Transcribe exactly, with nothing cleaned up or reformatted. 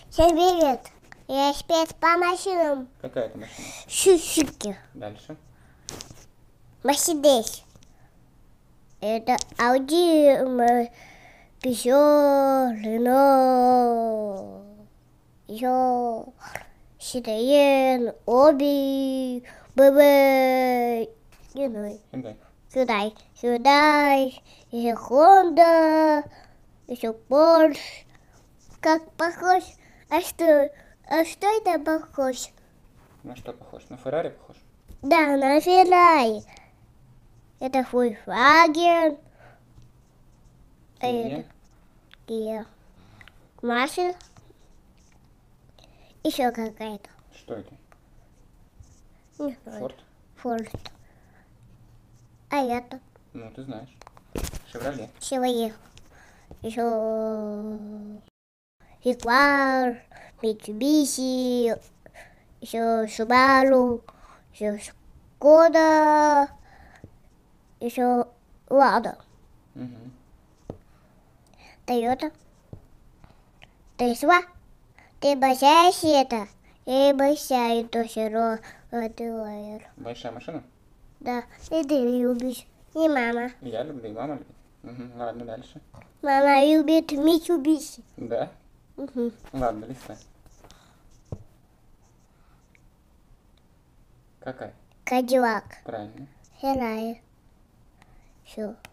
Всем привет! Я спец по машинам. Какая это машина? Шишики. Дальше. Мерседес. Это Audi, Peugeot, Renault, еще Citroën, Obi, бэ бэ, не знаю. Hyundai. Hyundai, Hyundai, еще Honda, еще Porsche. Как похож? А что? А что это похож? На что похож? На Феррари похож? Да, на Феррари. Это Volkswagen. А Kia. это Kia. Машина. Еще какая-то. Что это? Не знаю. Форд? Форд. А это? Ну, ты знаешь. Шевроле. Chevrolet. Еще Jaguar, Mitsubishi, еще Subaru, еще Skoda, еще Lada, Угу. Toyota, Tesla. Ты большая это? Я большая, то все равно делаю. Большая машина? Да, и ты любишь, и мама. Я люблю, и мама любит. Угу. Ладно, дальше. Мама любит Mitsubishi. Да? Угу. Ладно, листай. Какая? Кадиллак, Правильно. Ferrari. Все.